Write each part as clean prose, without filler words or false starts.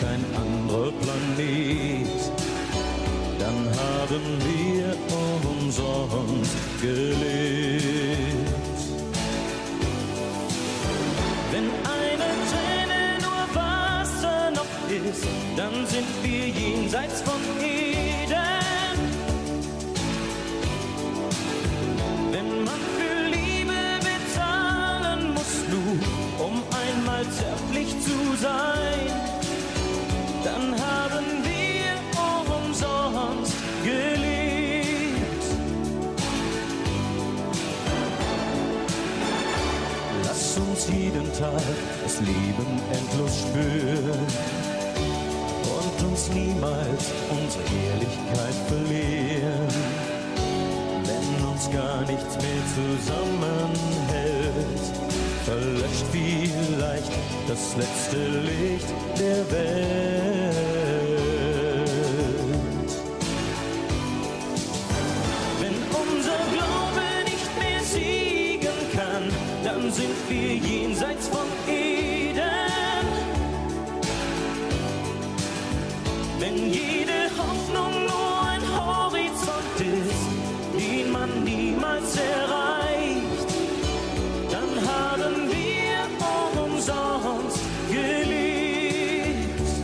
kein anderer Planet, dann haben wir umsonst gelebt. Wenn eine Träne nur Wasser noch ist, dann sind wir jenseits von Eden. Wenn man für Liebe bezahlen muss, nur um einmal zärtlich zu sein, dann haben wir umsonst gelebt. Lass uns jeden Tag das Leben endlos spüren und uns niemals unsere Ehrlichkeit verlieren. Wenn uns gar nichts mehr zusammenhält, verlöscht vielleicht das letzte Licht der Welt. Wenn unser Glaube nicht mehr siegen kann, dann sind wir jenseits von Eden. Wenn jede Hoffnung nur ein Horizont ist, den man niemals erreicht, dann haben wir umsonst gelebt.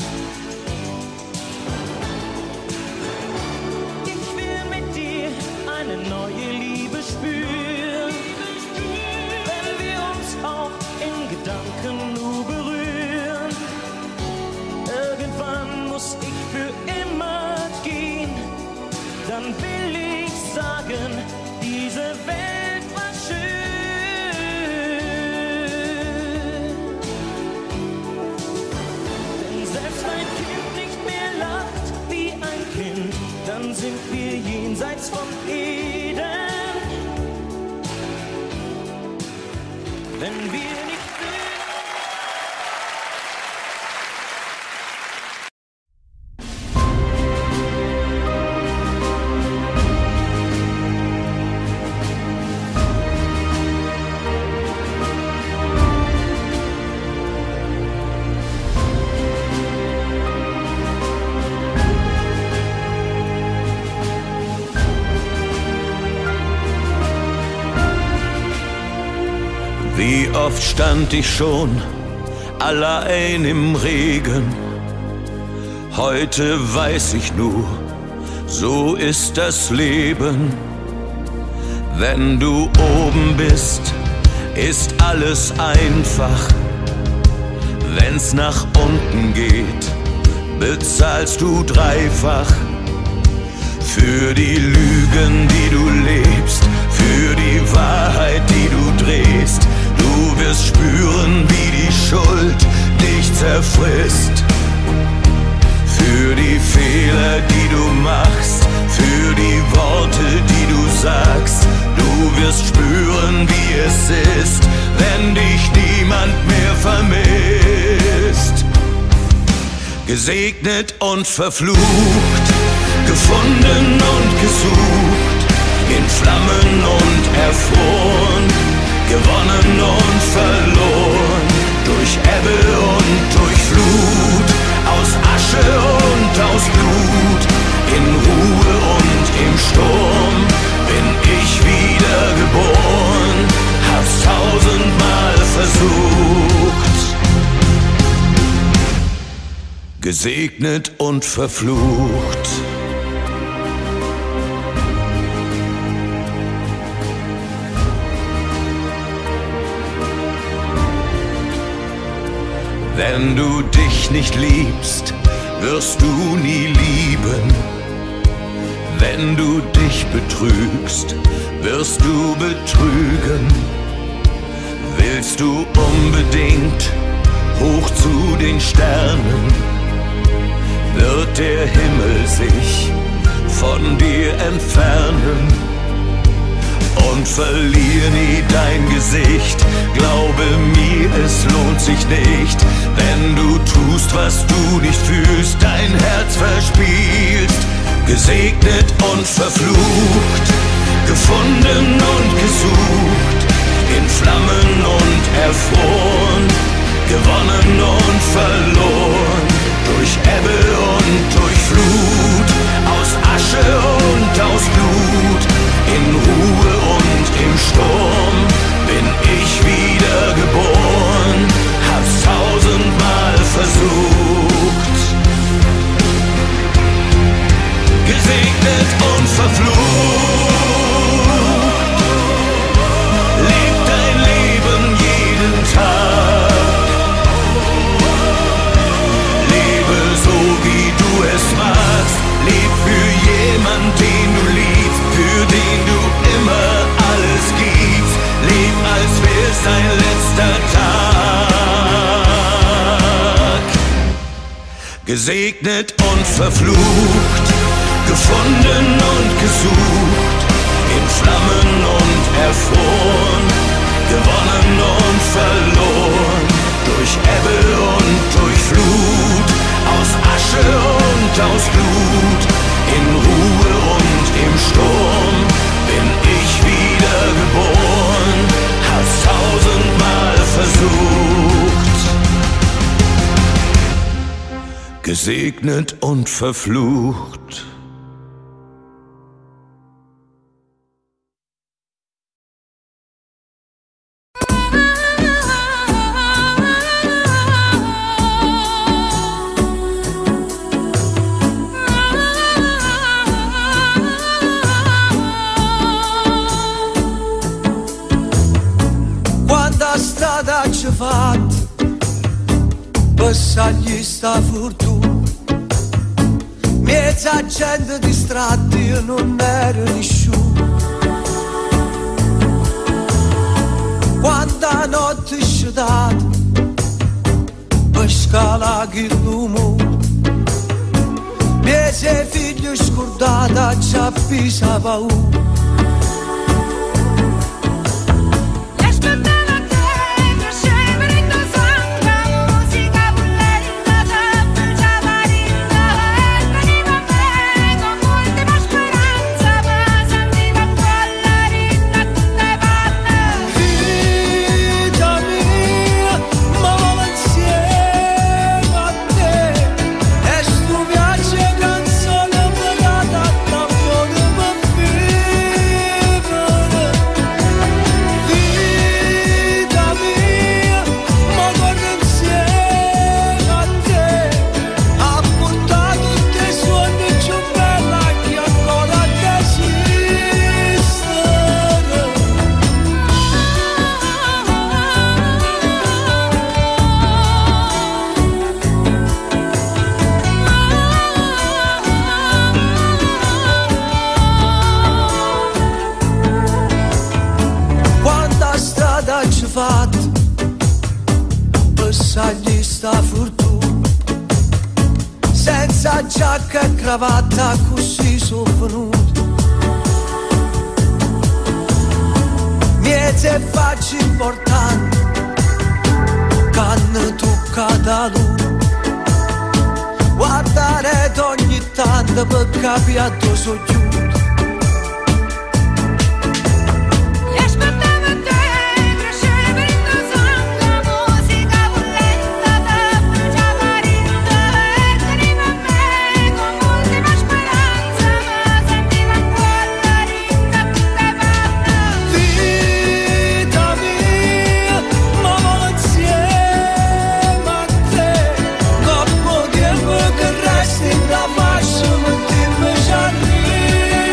Ich will mit dir eine neue Liebe spüren, wenn wir uns auch in Gedanken nur berühren. Irgendwann muss ich für immer gehen, dann will ich sagen, diese Welt war schön. Wenn selbst ein Kind nicht mehr lacht wie ein Kind, dann sind wir jenseits von Eden. Wenn wir nicht Wie oft stand ich schon allein im Regen. Heute weiß ich nur, so ist das Leben. Wenn du oben bist, ist alles einfach. Wenn's nach unten geht, bezahlst du dreifach. Für die Lügen, die du lebst, für die Wahrheit, die du drehst. Du wirst spüren, wie die Schuld dich zerfrisst. Für die Fehler, die du machst, für die Worte, die du sagst. Du wirst spüren, wie es ist, wenn dich niemand mehr vermisst. Gesegnet und verflucht, gefunden und gesucht, in Flammen und erfroren, gewonnen und verloren, durch Ebbe und durch Flut, aus Asche und aus Blut, in Ruhe und im Sturm, bin ich wiedergeboren, hab's 1000-mal versucht. Gesegnet und verflucht. Wenn du dich nicht liebst, wirst du nie lieben. Wenn du dich betrügst, wirst du betrügen. Willst du unbedingt hoch zu den Sternen, wird der Himmel sich von dir entfernen. Und verlier nie dein Gesicht, glaube mir, es lohnt sich nicht, wenn du tust, was du nicht fühlst, dein Herz verspielst. Gesegnet und verflucht, gefunden und gesucht, in Flammen und erfroren, gewonnen und verloren, Gesegnet und verflucht, gefunden und gesucht, in Flammen und erfroren, gewonnen und verloren, durch Ebbe und durch Flut, aus Asche und aus Glut, in Ruhe und im Sturm, bin ich wiedergeboren, hab's 1000-mal versucht. Gesegnet und verflucht. Quanta strada ci fatta passagli sta fortuna, mezza gente distratta, io non ero nessuno. Quanta notte c'è data per scalare il lume, mezza figlio scordata ci ha pisa paura. Passagli sta fortuna, senza giacca e cravatta così sono venuto. Miete facce importanti, canne toccata lui, guardare ogni tanto per capire a dove sono giunto. Resti da fascia, ma ti mi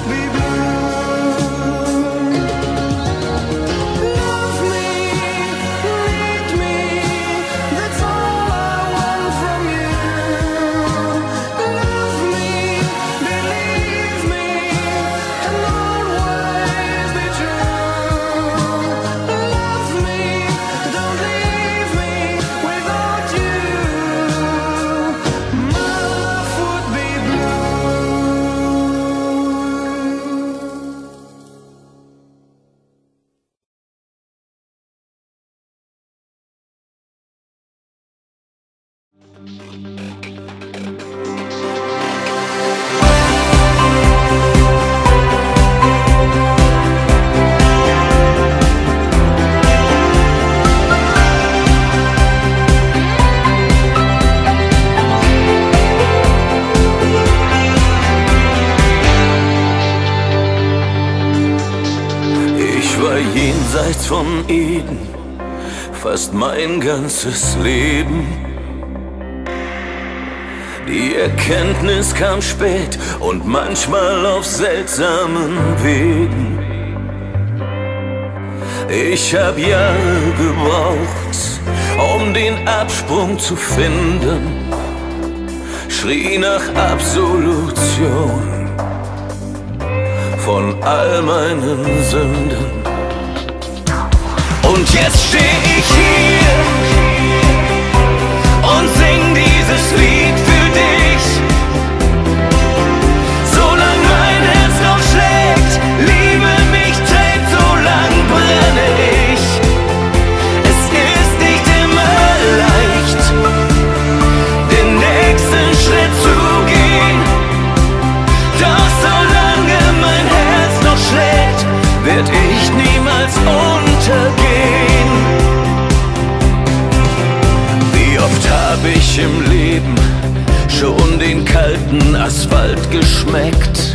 be blue. Love me, lead me, that's all I want from you. Love me, believe me, and always be true. Love me, don't leave me without you. My life would be blue. Ich war jenseits von Eden, fast mein ganzes Leben. Die Erkenntnis kam spät und manchmal auf seltsamen Wegen. Ich hab Jahre gebraucht, um den Absprung zu finden, schrie nach Absolution von all meinen Sünden. Und jetzt steh ich hier und sing dieses Lied für dich. Solang mein Herz noch schlägt, Liebe mich trägt, solang brenne ich. Es ist nicht immer leicht, den nächsten Schritt zu gehen. Doch solange mein Herz noch schlägt, werd ich niemals untergehen. Wie oft hab ich im Leben schon den kalten Asphalt geschmeckt.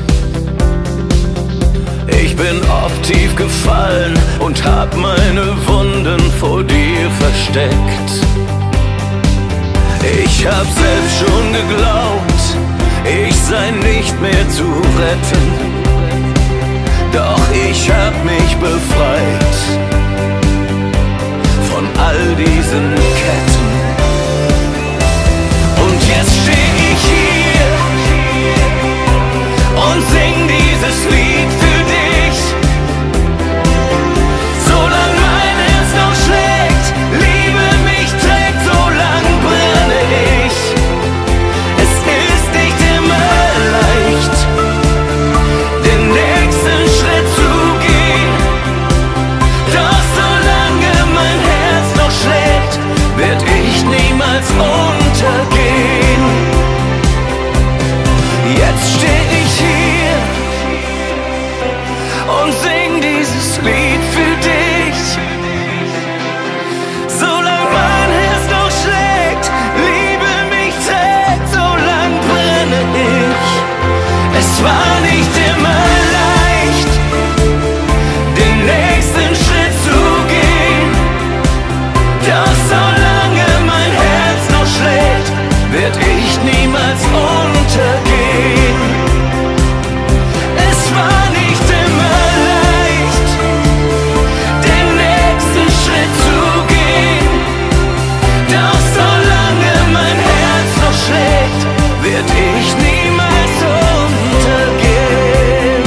Ich bin oft tief gefallen und hab meine Wunden vor dir versteckt. Ich hab selbst schon geglaubt, ich sei nicht mehr zu retten. Doch ich hab mich befreit von all diesen Ketten. Und jetzt steh ich hier und sing dieses Lied für dich. Solang mein Herz noch schlägt, Liebe mich trägt, solang brenne ich. Es ist nicht immer leicht, den nächsten Schritt zu gehen. Doch solange mein Herz noch schlägt, werd ich niemals untergehen. Jetzt steh ich hier und sing dieses Lied für dich. Solang mein Herz noch schlägt, Liebe mich trägt, solang brenne ich. Es war nicht immer leicht, den nächsten Schritt zu gehen. Doch solange mein Herz noch schlägt, werd ich niemals untergehen. Es war nicht immer leicht, den nächsten Schritt zu gehen. Doch solange mein Herz noch schlägt, werd ich niemals untergehen.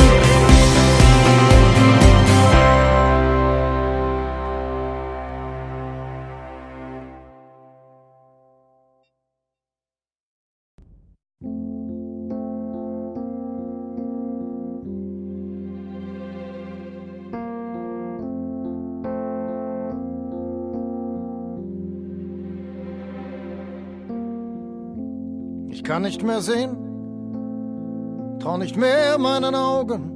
Ich kann nicht mehr sehen, trau nicht mehr meinen Augen,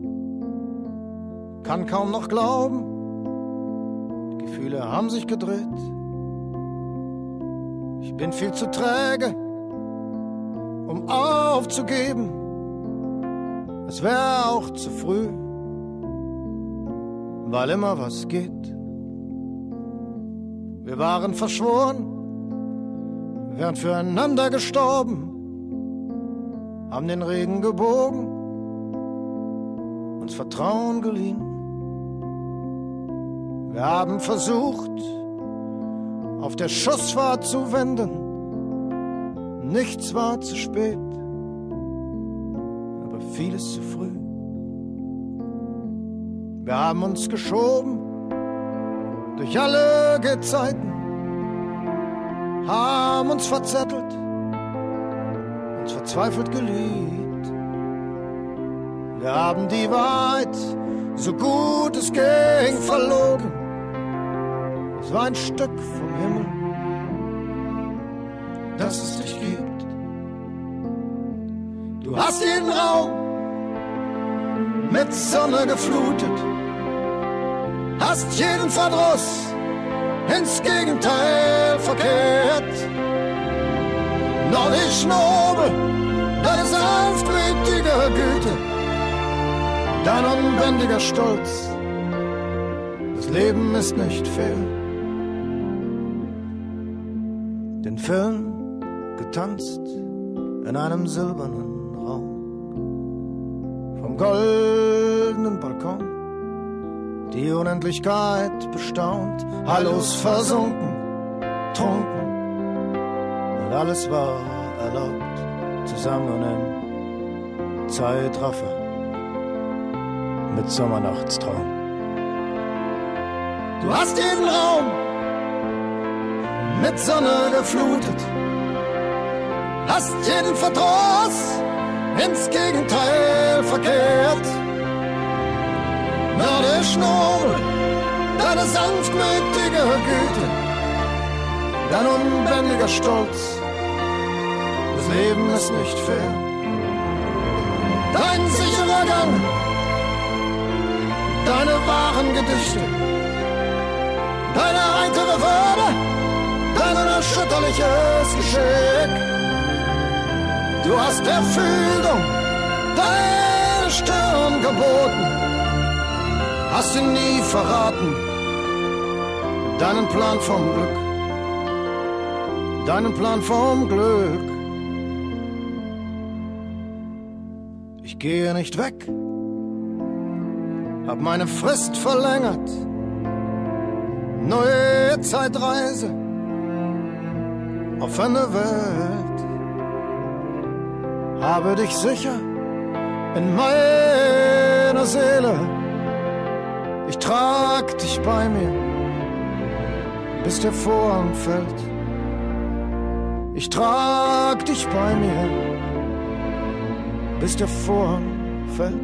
kann kaum noch glauben, die Gefühle haben sich gedreht. Ich bin viel zu träge, um aufzugeben, es wäre auch zu früh, weil immer was geht. Wir waren verschworen, wären füreinander gestorben, haben den Regen gebogen uns Vertrauen geliehen. Wir haben versucht, auf der Schussfahrt zu wenden. Nichts war zu spät, aber vieles zu früh. Wir haben uns geschoben durch alle Gezeiten, haben uns verzettelt, uns verzweifelt geliebt. Wir haben die Wahrheit, so gut es ging, verlogen. Es war ein Stück vom Himmel, dass es dich gibt. Du hast jeden Raum mit Sonne geflutet, hast jeden Verdruss ins Gegenteil verkehrt. Noch die Schnobe, deine sanftmütige Güte, dein unbändiger Stolz. Das Leben ist nicht fair. Den Film getanzt in einem silbernen Raum, vom goldenen Balkon die Unendlichkeit bestaunt, Hallos versunken, trunken, und alles war erlaubt, zusammen im Zeitraffer mit Sommernachtstraum. Du hast jeden Raum mit Sonne geflutet, hast jeden Verdruss ins Gegenteil verkehrt. Nur der Schnurr, deine sanftmütige Güte, dein unbändiger Stolz, das Leben ist nicht fair. Dein sicherer Gang, deine wahren Gedichte, deine heitere Würde, dein unerschütterliches Geschick. Du hast der Fügung deine Stirn geboten, hast ihn nie verraten, deinen Plan vom Glück, deinen Plan vom Glück. Ich gehe nicht weg, hab meine Frist verlängert, neue Zeitreise, offene Welt, habe dich sicher in meiner Seele. Ich trag dich bei mir, bis der Vorhang fällt. Ich trag dich bei mir, bis der Vorhang fällt.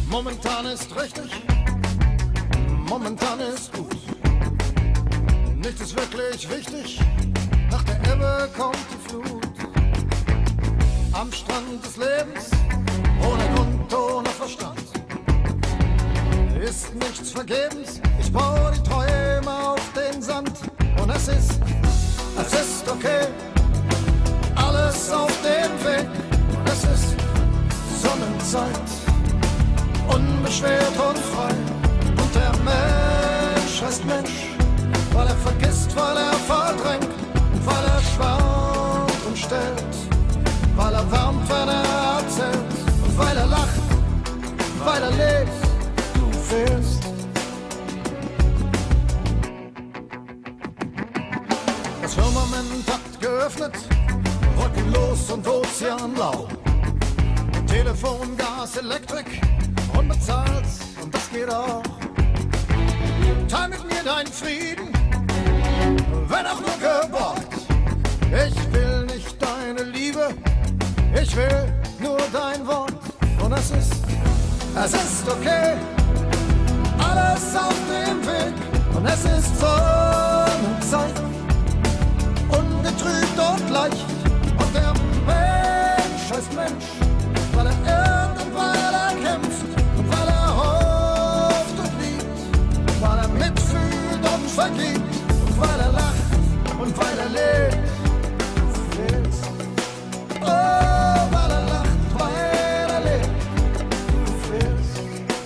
Momentan ist richtig, momentan ist gut. Nichts ist wirklich wichtig, nach der Ebbe kommt die Flut. Am Strand des Lebens, ohne Grund, ohne Verstand, ist nichts vergebens, ich baue die Träume auf den Sand. Und es ist okay, alles auf dem Weg. Und es ist Sonnenzeit, unbeschwert und frei. Und der Mensch heißt Mensch, weil er vergisst, weil er verdrängt, weil er schwant und stellt, weil er wärmt, wenn er erzählt, und weil er lacht, weil er lebt, du fehlst. Das Firmament hat geöffnet, wolkenlos und ozeanblau. Telefon, Gas, Elektrik, unbezahlt, und das geht auch. Teil mit mir deinen Frieden, wenn auch nur geborgt. Ich will nicht deine Liebe, ich will nur dein Wort. Und es ist okay, alles auf dem Weg. Und es ist Sonnenzeit, ungetrübt und leicht. Und der Mensch heißt Mensch, weil er irrt und weil er kämpft, und weil er hofft und liebt, weil er mitfühlt und vergibt, und weil er lacht und weil er lebt. Du fehlst. Oh, weil er lacht, weil er lebt. Du fehlst.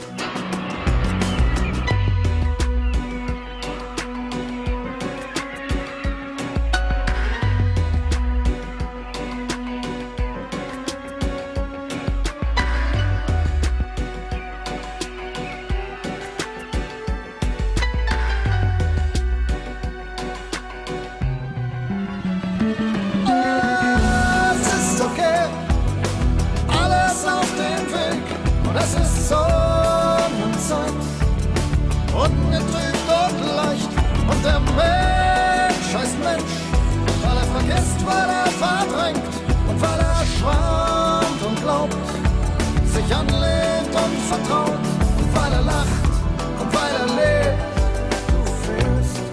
Es ist Sonnenzeit, ungetrübt und leicht. Und der Mensch heißt Mensch, weil er vergisst, weil er verdrängt, und weil er schwant und glaubt, sich anlehnt und vertraut, und weil er lacht und weil er lebt. Du fehlst.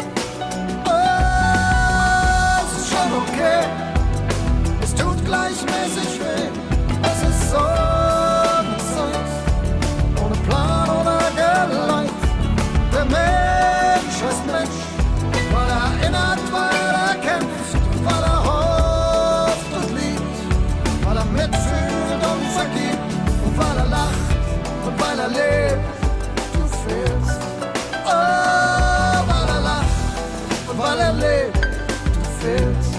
Oh, es ist schon okay, es tut gleichmäßig weh. Es ist Sonnenzeit, ohne Plan oder Geleit. Der Mensch heißt Mensch, weil er erinnert, weil er kämpft, weil er hofft und liebt, weil er mitfühlt und vergibt, und weil er lacht und weil er lebt. Du fehlst. Oh, weil er lacht und weil er lebt. Du fehlst.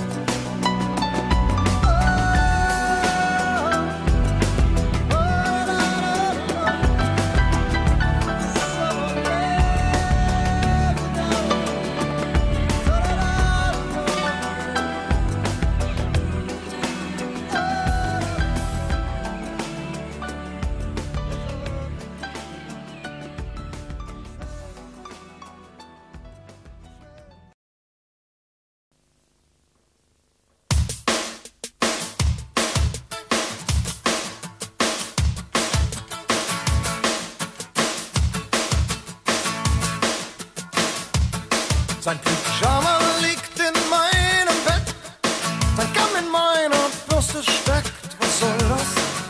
Sein Pyjama liegt in meinem Bett, sein Kamm in meiner Bürste steckt. Was soll das?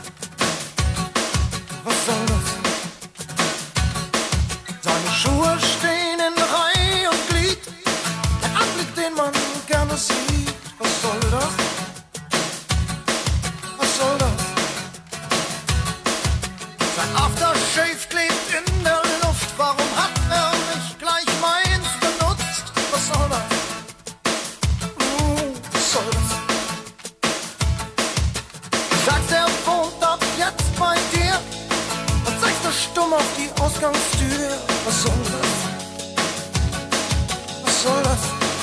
Was soll das? Seine Schuhe stehen in Reihe und Glied, ein Anblick, den man gerne sieht. Was soll das? Was soll das? Sein Aftershave klebt in der Luft, warum hat er nicht gleich meins benutzt? Was soll das? Was soll das? Sagt, er wohnt ab jetzt bei dir und zeigt nur stumm auf die Ausgangstür. Was soll das? Was soll das?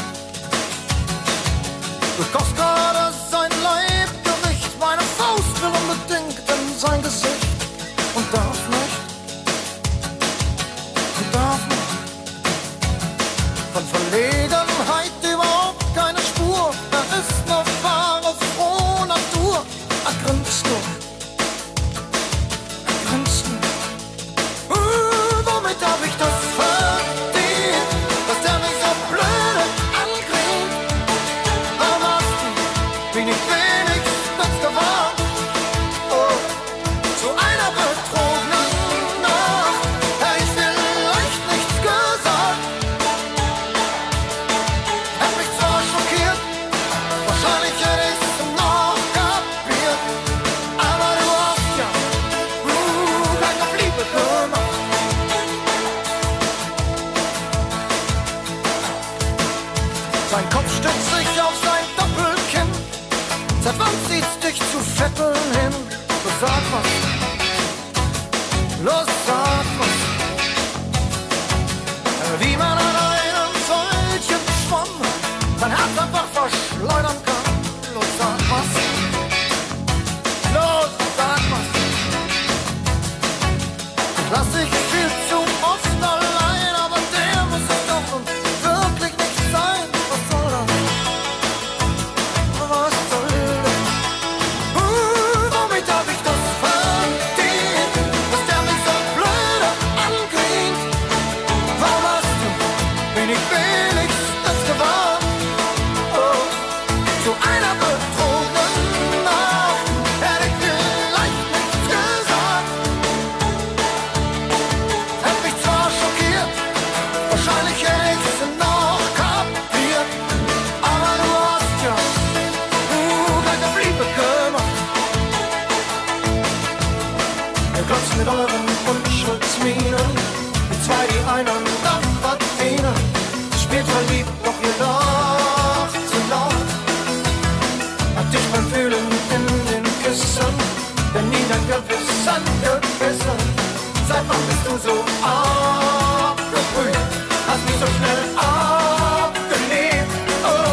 Du kochst gerade sein Leibgericht, meine Faust will unbedingt in sein Gesicht und darf nicht. Und darf nicht. Von Verlegenheit überhaupt keine Spur. Er ist noch wahre, frohe Natur. Er grinst nur. Er grinst nur. Los, sag was, wie man an einem solchen Schwamm sein Herz einfach verschleudern kann. Los, sag was, los, sag was. Ich lass dich viel zu oft allein, aber der muss es doch und wirklich nicht sein. Was soll das? Was soll das? Womit hab ich das verdient, dass der mich so blöde anklingt? Warum hast du wenig wenigstens gewarnt? Oh, zu einer betrogenen Nacht hätte ich vielleicht nichts gesagt. Hätte mich zwar schockiert, wahrscheinlich hätte ich's noch kapiert, aber du hast ja gleich auf Liebe gemacht. Ihr glotzt mit euren Unschuldsmienen, wie zwei, die einander verdienen. Spielt verliebt, doch ihr lacht zu laut. Hab dich beim Fühlen in den Küssen, denn nie dein Gewissen gebissen. Seit wann bist du so abgebrüht? Hast mich so schnell abgelehnt. Oh.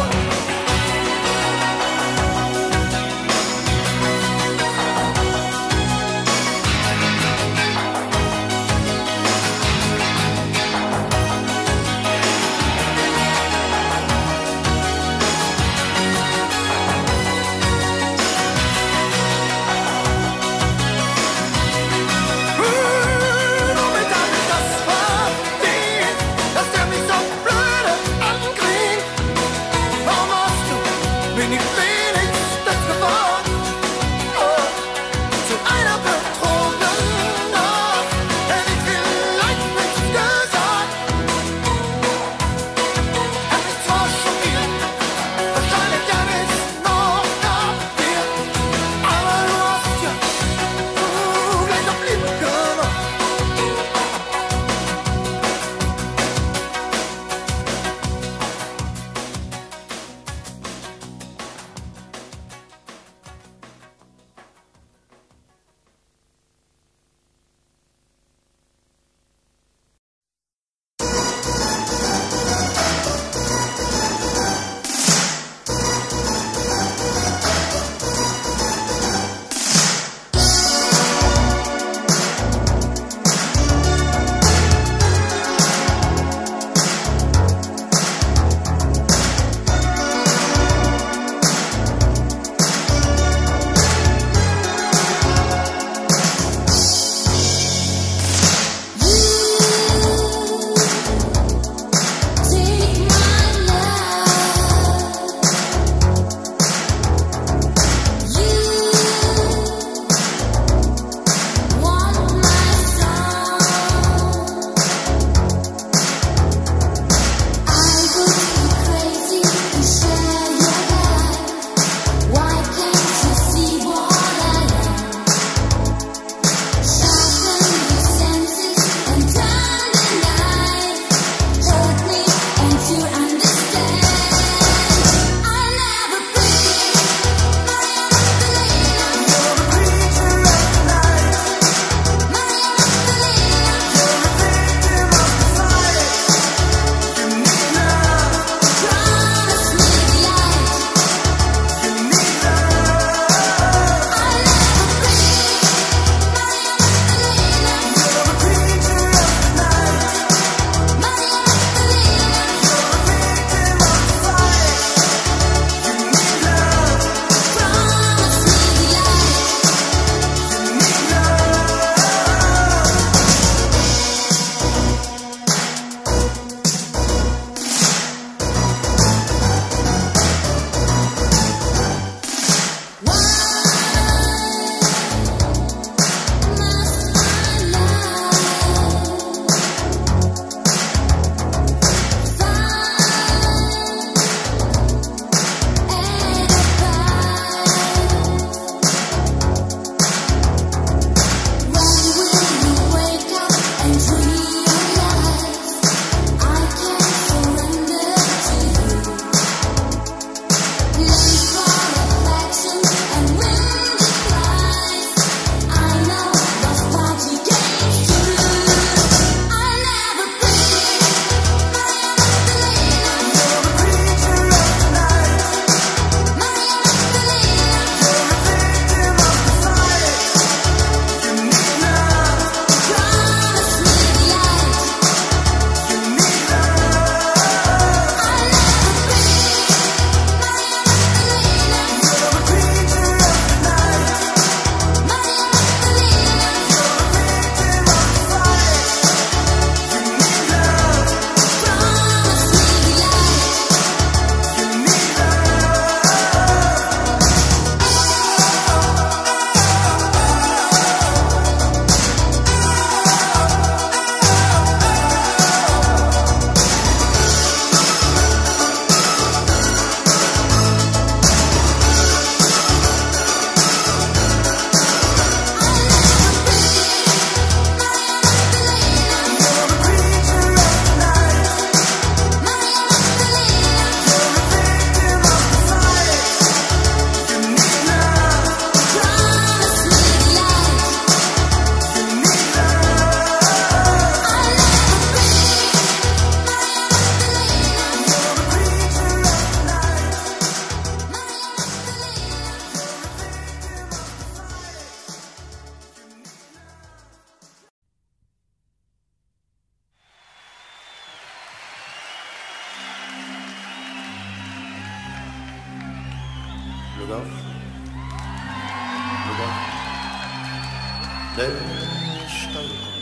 der Stallgott.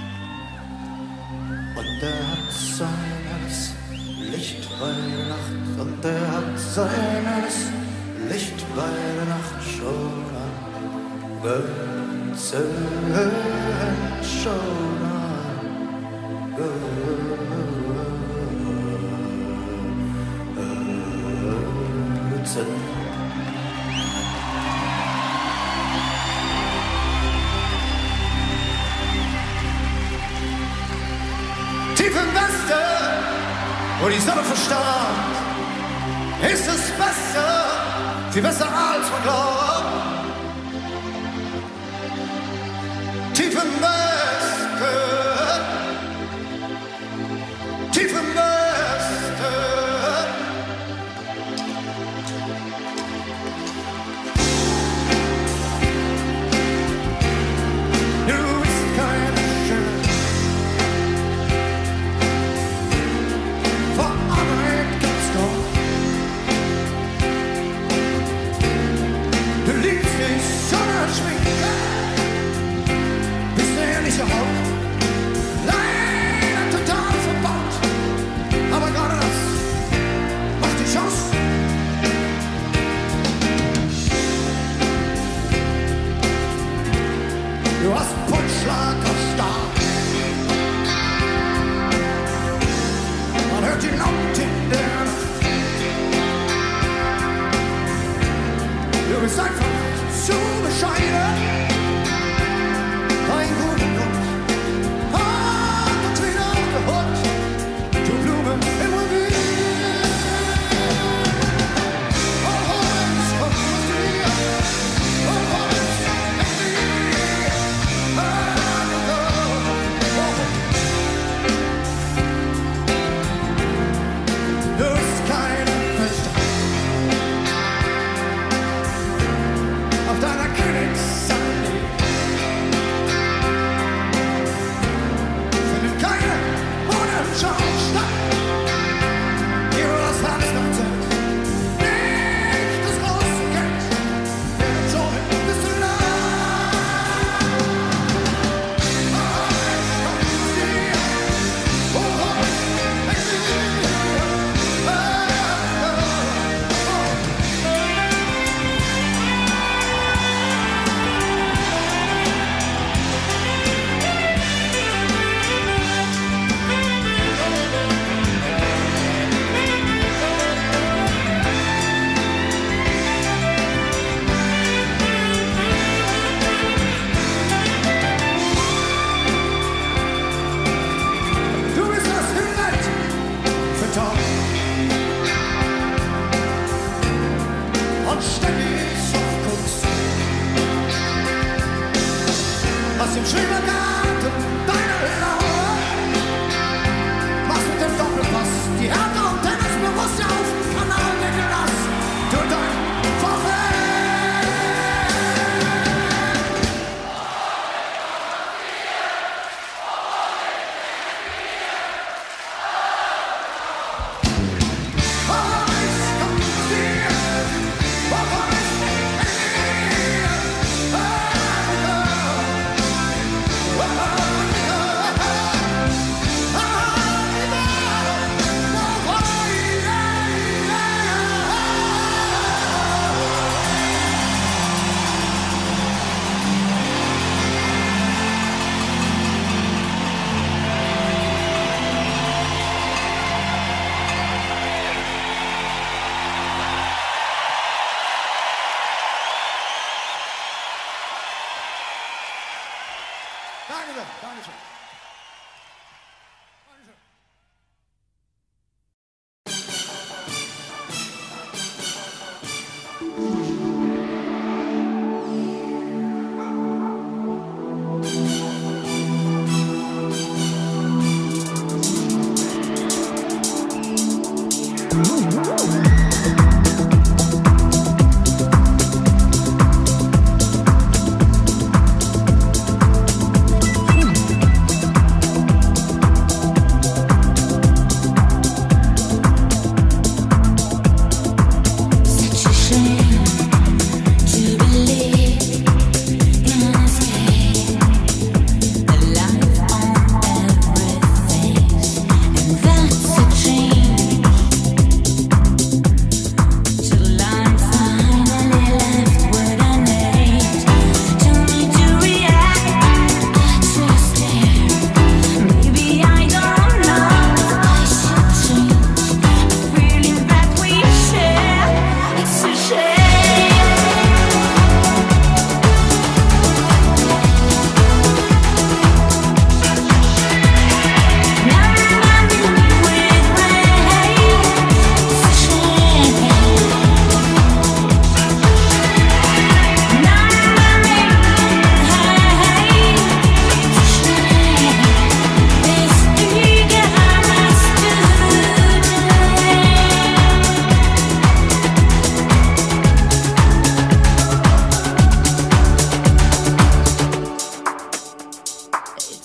Und er hat sein helles Licht bei der Nacht, und er hat sein helles Licht bei der Nacht schon angezündet, schon angezündet. Tief im Westen, wo die Sonne verstarrt, ist es besser, viel besser als man glaubt. Tief im Westen, tief im Westen. Du bist keine Schöne. Vor Arbeit gibt's doch. Du liebst die Sonne schminken. Bist du ehrliche Haut? Leider total verbaut. Aber gerade das macht dich aus. Du hast Pulsschlag auf Start. Man hört ihn laut in der Nacht. Du bist einfach zu bescheiden. Ein guter Grund hat uns wieder geholt. Du Blume im Revier. Oh, Holz, komm zu dir. Oh, Holz, in dir. Du bist keine Fechter. Auf deiner Königsallee findet keine Modenschau statt. Hier wo das Herz noch zählt, nicht das große Geld. Denn so bist du nah. Komm zu dir, oh, in Du bist das Himmeln vertaucht und ständig auf Kurs. Was im Schrebergarten deine Laune machst mit dem Doppelpass die Härte und Tennis bewusst auf Kanal Deckel nass. Du dein VfL. Dankeschön. Dankeschön. Dankeschön. Such a shame to believe in escape.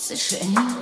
It's a shame.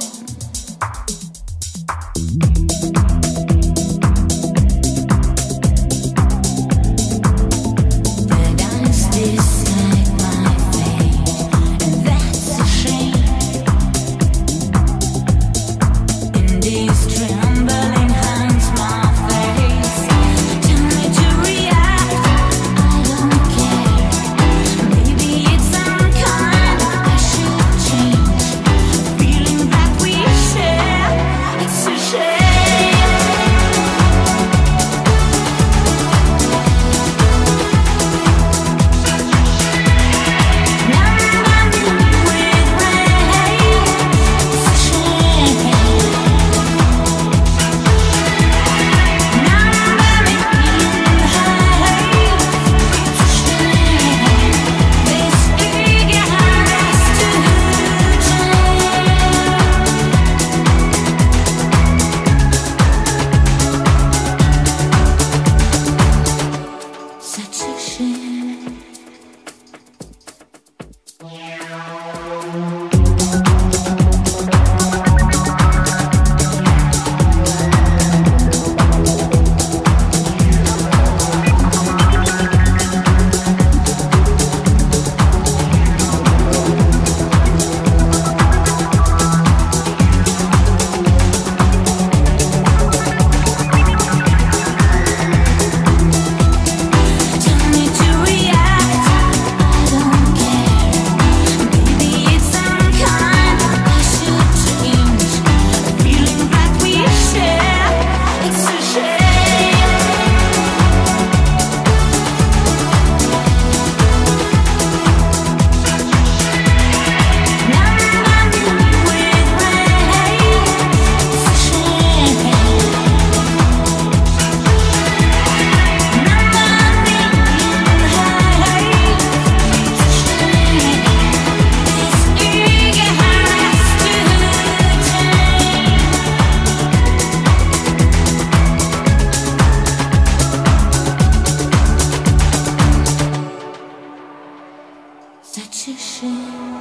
Such a shame.